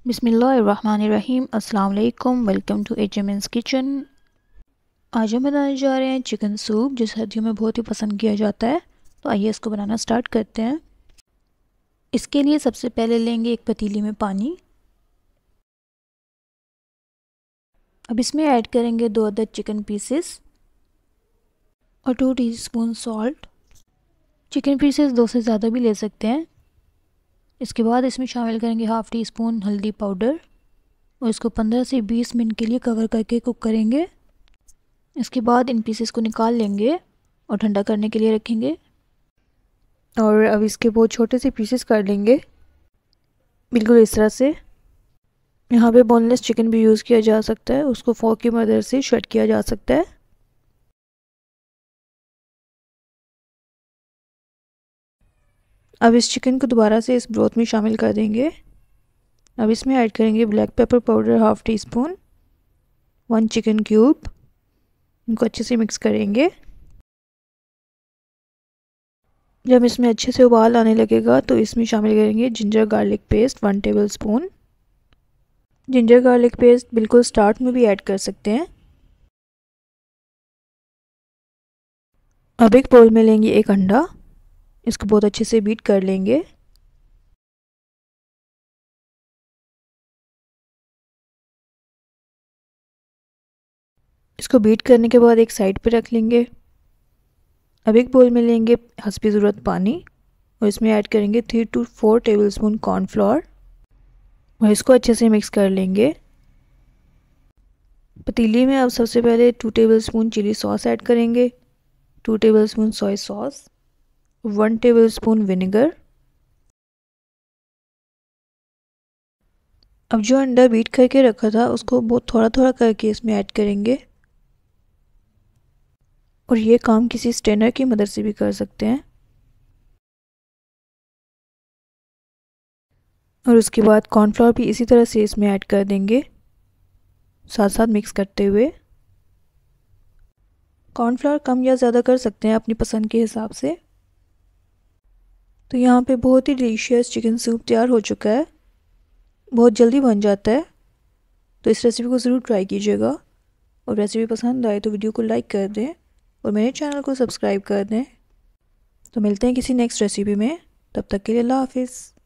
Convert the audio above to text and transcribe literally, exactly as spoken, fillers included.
बिस्मिल्लाहिर्रहमानिर्रहीम। अस्सलाम वालेकुम। Welcome to HMN's kitchen. आज हम बनाने जा रहे हैं चिकन सूप, जो सर्दियों में बहुत ही पसंद किया जाता है। तो आइए इसको बनाना स्टार्ट करते हैं। इसके लिए सबसे पहले लेंगे एक पतीली में पानी। अब इसमें ऐड करेंगे दो अदद चिकन पीसेस और two teaspoon salt. Chicken pieces दो से ज़्यादा भी ले सकते हैं। इसके बाद इसमें शामिल करेंगे हाफ़ टी स्पून हल्दी पाउडर और इसको पंद्रह से बीस मिनट के लिए कवर करके कुक करेंगे। इसके बाद इन पीसेस को निकाल लेंगे और ठंडा करने के लिए रखेंगे। और अब इसके बहुत छोटे से पीसेस कर लेंगे, बिल्कुल इस तरह से। यहाँ पे बोनलेस चिकन भी यूज़ किया जा सकता है, उसको फोर्क की मदद से शट किया जा सकता है। अब इस चिकन को दोबारा से इस ब्रोथ में शामिल कर देंगे। अब इसमें ऐड करेंगे black pepper powder half teaspoon, one chicken cube. इनको अच्छे से मिक्स करेंगे। जब इसमें अच्छे से उबाल आने लगेगा तो इसमें शामिल करेंगे ginger garlic paste one tablespoon. Ginger garlic paste बिल्कुल स्टार्ट में भी ऐड कर सकते हैं। अब एक बोल में लेंगे एक अंडा, इसको बहुत अच्छे से बीट कर लेंगे। इसको बीट करने के बाद एक साइड पे रख लेंगे। अब एक बोल में लेंगे हस्बी ज़रूरत पानी और इसमें ऐड करेंगे three two four tablespoon cornflour और इसको अच्छे से मिक्स कर लेंगे। पतीली में अब सबसे पहले two tablespoon chilli sauce add करेंगे, two tablespoon soya sauce, one tablespoon vinegar. अब जो अंडा बीट करके रखा था उसको बहुत थोड़ा थोड़ा करके इसमें ऐड करेंगे और ये काम किसी स्ट्रेनर की मदद से भी कर सकते हैं। और उसके बाद कॉर्नफ्लोर भी इसी तरह से इसमें ऐड कर देंगे, साथ साथ मिक्स करते हुए। कॉर्नफ्लोर कम या ज़्यादा कर सकते हैं अपनी पसंद के हिसाब से। तो यहाँ पे बहुत ही डिलीशियस चिकन सूप तैयार हो चुका है, बहुत जल्दी बन जाता है। तो इस रेसिपी को ज़रूर ट्राई कीजिएगा और रेसिपी पसंद आए तो वीडियो को लाइक कर दें और मेरे चैनल को सब्सक्राइब कर दें। तो मिलते हैं किसी नेक्स्ट रेसिपी में, तब तक के लिए अल्लाह हाफिज़।